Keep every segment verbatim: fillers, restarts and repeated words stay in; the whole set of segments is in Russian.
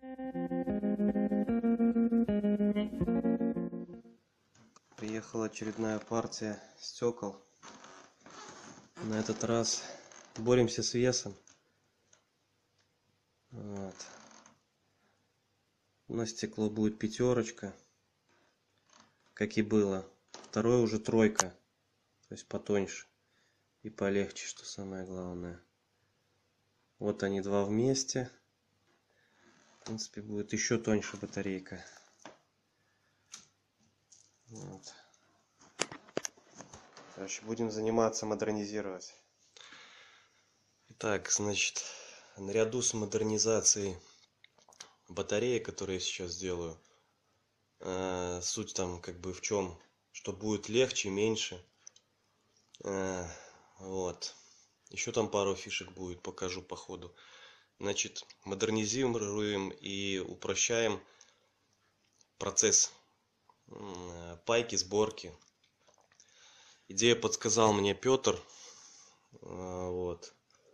Приехала очередная партия стекол. На этот раз боремся с весом. Вот. У нас стекло будет пятерочка, как и было. Второе уже тройка, то есть потоньше и полегче, что самое главное. Вот они два вместе. В принципе, будет еще тоньше батарейка. Вот. Короче, будем заниматься модернизировать. Итак, значит, наряду с модернизацией батареи, которые я сейчас делаю, э, суть там как бы в чем, что будет легче, меньше. Э, вот. Еще там пару фишек будет, покажу по ходу. Значит, модернизируем и упрощаем процесс э, пайки, сборки. Идею подсказал мне Петр. Э, вот.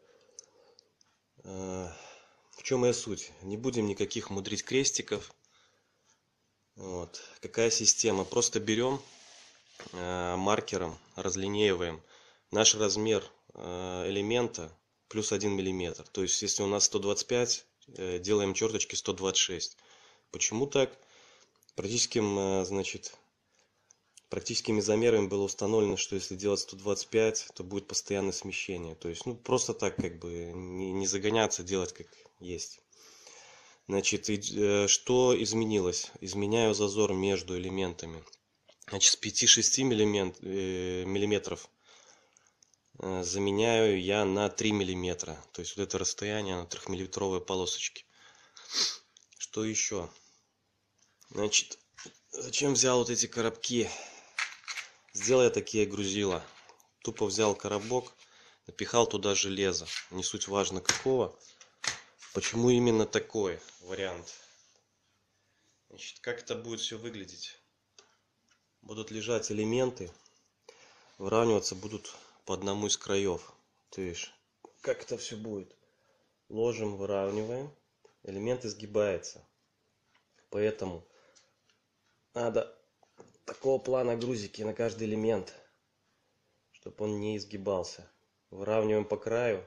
Э, в чем ее суть? Не будем никаких мудрить крестиков. Вот. Какая система? Просто берем э, маркером, разлинеиваем наш размер э, элемента плюс один миллиметр. То есть, если у нас сто двадцать пять, э, делаем черточки сто двадцать шесть. Почему так? Практическим, э, значит, практическими замерами было установлено, что если делать сто двадцать пять, то будет постоянное смещение. То есть, ну, просто так, как бы, не, не загоняться, делать как есть. Значит, и, э, что изменилось? Изменяю зазор между элементами. Значит, с пяти-шести миллиметров э, заменяю я на три миллиметра. То есть, вот это расстояние на трехмиллиметровой полосочке. Что еще? Значит, зачем взял вот эти коробки? Сделал я такие грузила. Тупо взял коробок, напихал туда железо. Не суть важно какого. Почему именно такой вариант? Значит, как это будет все выглядеть? Будут лежать элементы, выравниваться будут по одному из краев. То есть, как это все будет? Ложим, выравниваем, элемент изгибается. Поэтому надо такого плана грузики на каждый элемент, чтобы он не изгибался. Выравниваем по краю.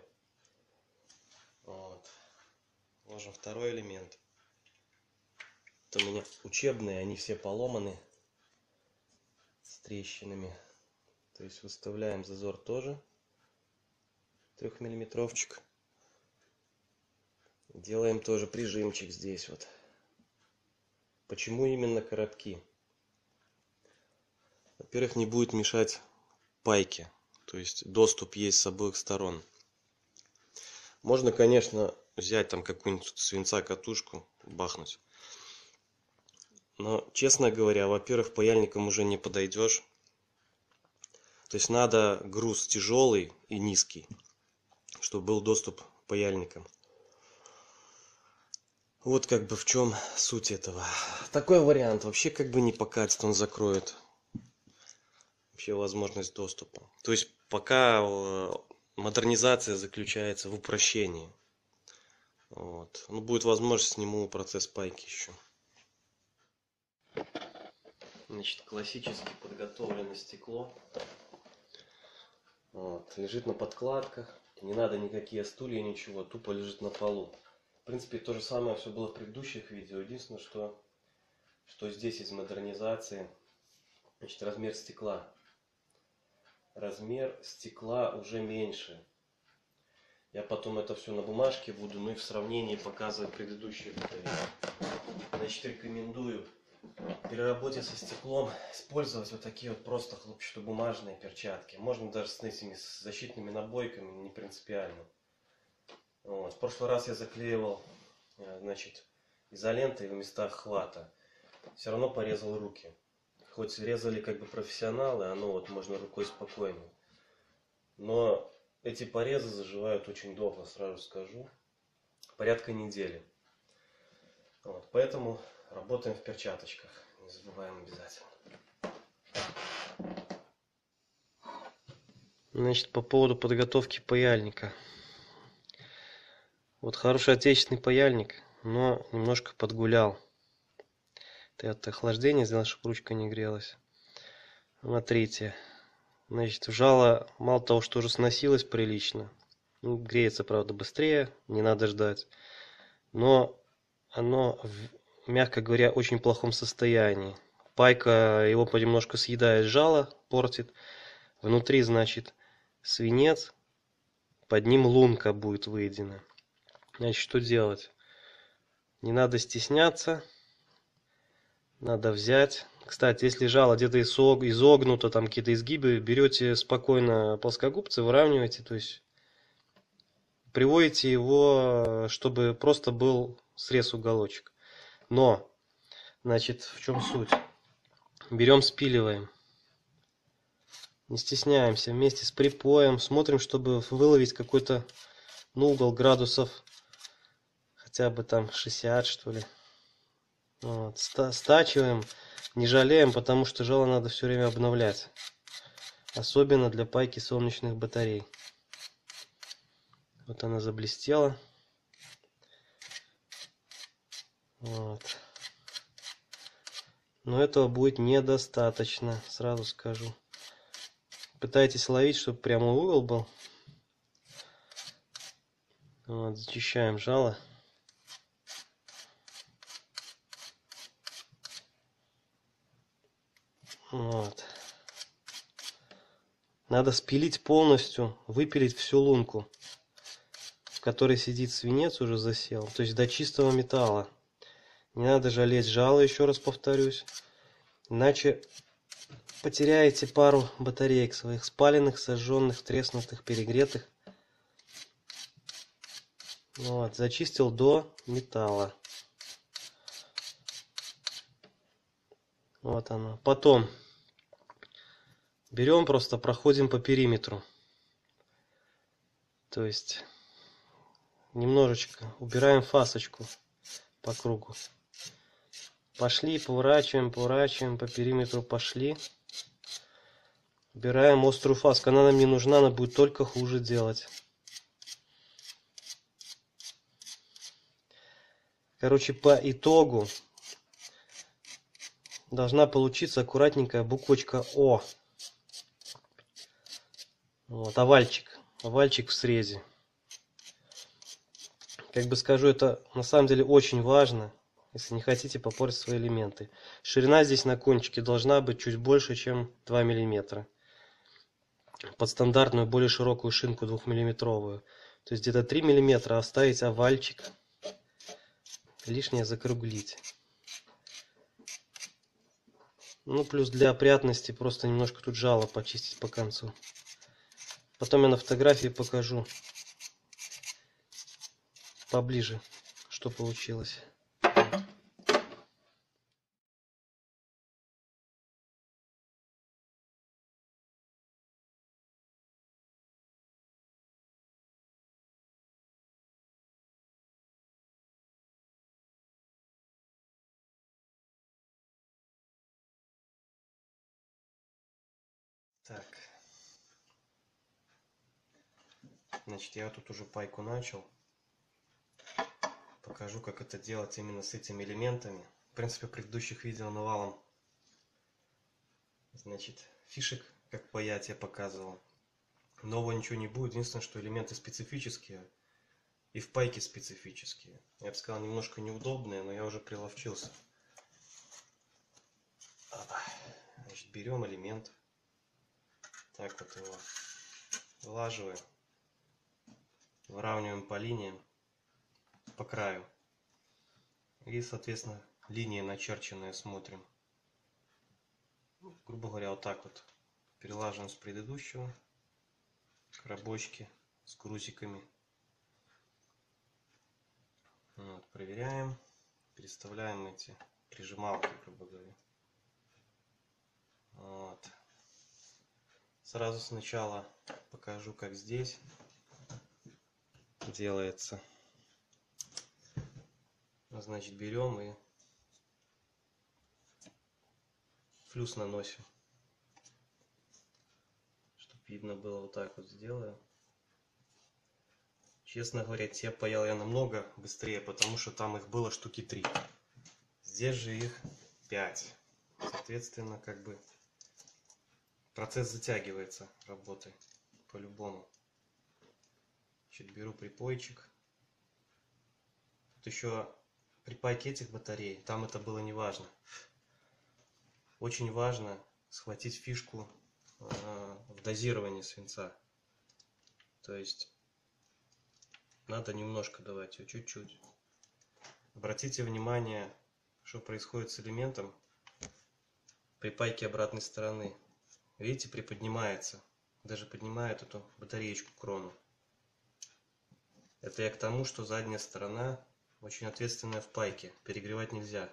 Вот. Ложим второй элемент. Это у меня учебные, они все поломаны с трещинами. То есть выставляем зазор тоже трехмиллиметровчик. Делаем тоже прижимчик здесь вот. Почему именно коробки? Во-первых, не будет мешать пайке. То есть доступ есть с обоих сторон. Можно, конечно, взять там какую-нибудь свинца катушку, бахнуть. Но, честно говоря, во-первых, паяльником уже не подойдешь. То есть надо груз тяжелый и низкий, чтобы был доступ к паяльникам. Вот как бы в чем суть этого. Такой вариант вообще как бы не покатит, он закроет вообще возможность доступа. То есть пока модернизация заключается в упрощении. Вот. Ну, будет возможность, сниму процесс пайки еще. Значит, классически подготовленное стекло. Вот. Лежит на подкладках. Не надо никакие стулья, ничего. Тупо лежит на полу. В принципе, то же самое все было в предыдущих видео. Единственное, что, что здесь из модернизации. Значит, размер стекла. Размер стекла уже меньше. Я потом это все на бумажке буду, ну и в сравнении показывать предыдущие батареи. Значит, рекомендую при работе со стеклом использовать вот такие вот просто хлопчатобумажные перчатки. Можно даже с этими с защитными набойками, не принципиально. Вот. В прошлый раз я заклеивал, значит, изолентой в местах хвата. Все равно порезал руки. Хоть резали как бы профессионалы, оно вот можно рукой спокойно. Но эти порезы заживают очень долго, сразу скажу. Порядка недели. Вот. Поэтому работаем в перчаточках. Не забываем обязательно. Значит, по поводу подготовки паяльника. Вот хороший отечественный паяльник. но немножко подгулял. Это я от охлаждения сделал, чтобы ручка не грелась. Смотрите. Значит, жало мало того, что уже сносилось прилично. Ну, греется, правда, быстрее, не надо ждать. Но оно, в, мягко говоря, в очень плохом состоянии. Пайка его понемножку съедает жало, портит. Внутри, значит, свинец. Под ним лунка будет выедена. Значит, что делать? Не надо стесняться. Надо взять. Кстати, если жало где-то изогнуто, там какие-то изгибы, берете спокойно плоскогубцы, выравниваете, то есть приводите его, чтобы просто был срез уголочек. Но, значит, в чем суть? Берем, спиливаем. Не стесняемся, вместе с припоем, смотрим, чтобы выловить какой-то, ну, угол градусов, хотя бы там шестьдесят, что ли. Вот. Стачиваем, не жалеем, потому что жало надо все время обновлять. Особенно для пайки солнечных батарей. Вот она заблестела. Вот. Но этого будет недостаточно, сразу скажу. Пытайтесь ловить, чтобы прямо угол был. Вот, зачищаем жало. Вот. Надо спилить полностью, выпилить всю лунку, в которой сидит свинец, уже засел. То есть до чистого металла. Не надо жалеть жало, еще раз повторюсь. Иначе потеряете пару батареек своих спаленных, сожженных, треснутых, перегретых. Вот, зачистил до металла. Вот оно. Потом берем, просто проходим по периметру. То есть немножечко убираем фасочку по кругу. Пошли, поворачиваем, поворачиваем, по периметру пошли. Убираем острую фаску. Она нам не нужна, она будет только хуже делать. Короче, по итогу должна получиться аккуратненькая буквочка О. Вот, овальчик. Овальчик в срезе. Как бы скажу, это на самом деле очень важно, если не хотите попортить свои элементы. Ширина здесь на кончике должна быть чуть больше, чем два миллиметра. Под стандартную, более широкую шинку двухмиллиметровую. То есть где-то три миллиметра оставить овальчик. Лишнее закруглить. Ну, плюс для опрятности просто немножко тут жало почистить по концу. Потом я на фотографии покажу поближе, что получилось. Так. Значит, я тут уже пайку начал. Покажу, как это делать именно с этими элементами. В принципе, в предыдущих видео навалом, значит, фишек, как паять, я показывал. Нового ничего не будет. Единственное, что элементы специфические. И в пайке специфические. Я бы сказал, немножко неудобные, но я уже приловчился. Значит, берем элемент. Так вот его вылаживаем. Выравниваем по линиям. По краю. И, соответственно, линии начерченные смотрим. Грубо говоря, вот так вот. Перелаживаем с предыдущего. Коробочки с грузиками. Вот, проверяем. Переставляем эти прижималки, грубо говоря. Вот. Сразу сначала покажу, как здесь делается. Значит, берем и флюс наносим. Чтобы видно было, вот так вот сделаю. Честно говоря, те паял я намного быстрее, потому что там их было штуки три. Здесь же их пять. Соответственно, как бы процесс затягивается работы по-любому. Значит, беру припойчик. Тут еще припайки этих батарей, там это было не важно. Очень важно схватить фишку э, в дозировании свинца. То есть надо немножко давать ее, чуть-чуть. Обратите внимание, что происходит с элементом при пайке обратной стороны. Видите, приподнимается. Даже поднимает эту батареечку крону. Это я к тому, что задняя сторона очень ответственная в пайке. Перегревать нельзя.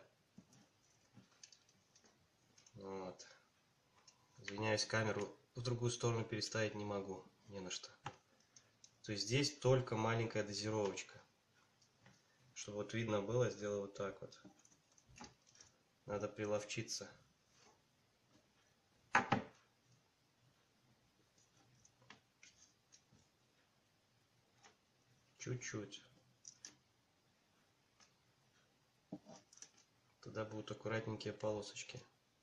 Вот. Извиняюсь, камеру в другую сторону переставить не могу. Не на что. То есть здесь только маленькая дозировочка. Чтобы вот видно было, сделаю вот так вот. Надо приловчиться. Чуть-чуть. Тогда будут аккуратненькие полосочки.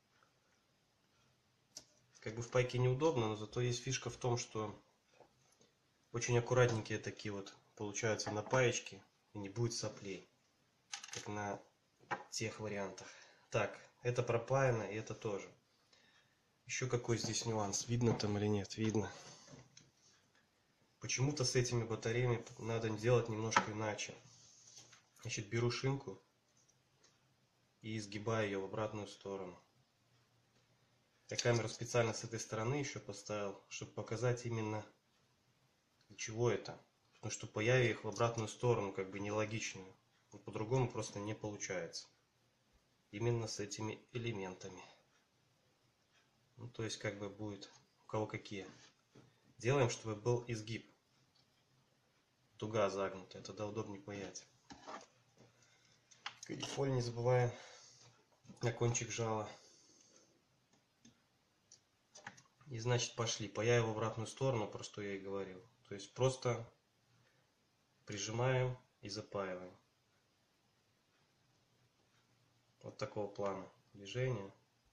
Как бы в пайке неудобно, но зато есть фишка в том, что очень аккуратненькие такие вот получаются на паечке. И не будет соплей. Как на тех вариантах. Так, это пропаяно и это тоже. Еще какой здесь нюанс? Видно там или нет? Видно. Почему-то с этими батареями надо делать немножко иначе. Значит, беру шинку и изгибаю ее в обратную сторону. Я камеру специально с этой стороны еще поставил, чтобы показать именно для чего это. Потому что паяю их в обратную сторону, как бы нелогичную. По-другому просто не получается. Именно с этими элементами. Ну, то есть, как бы будет у кого какие. Делаем, чтобы был изгиб. Дуга загнутая, тогда удобнее паять. Кадифоль не забываем на кончик жала. И значит пошли. Паяю в обратную сторону, про что я и говорил. То есть просто прижимаем и запаиваем. Вот такого плана движения.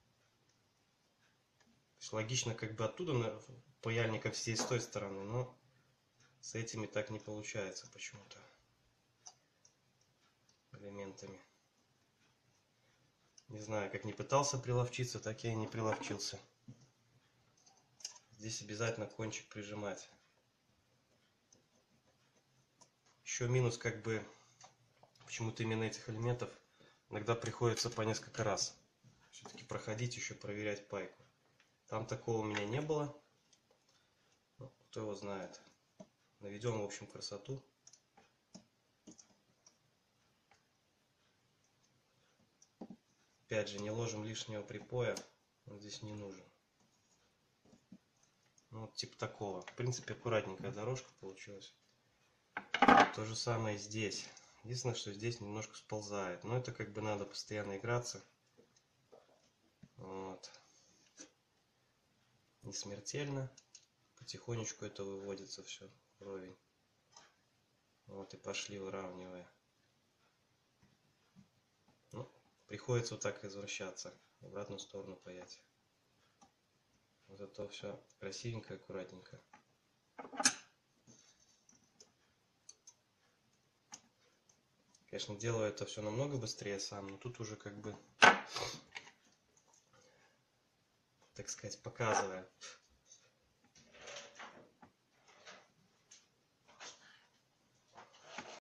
То есть логично как бы оттуда паяльником все с той стороны, но с этими так не получается почему-то. Элементами. Не знаю, как не пытался приловчиться, так я и не приловчился. Здесь обязательно кончик прижимать. Еще минус как бы почему-то именно этих элементов иногда приходится по несколько раз все-таки проходить, еще проверять пайку. Там такого у меня не было. Ну, кто его знает. Наведем, в общем, красоту. Опять же, не ложим лишнего припоя. Он здесь не нужен. Ну, вот типа такого. В принципе, аккуратненькая дорожка получилась. То же самое здесь. Единственное, что здесь немножко сползает. Но это как бы надо постоянно играться. Вот. Не смертельно. Потихонечку это выводится все вровень. Вот и пошли, выравнивая. Ну, приходится вот так извращаться. В обратную сторону паять. Зато все красивенько, аккуратненько. Конечно, делаю это все намного быстрее сам, но тут уже как бы, так сказать, показывая.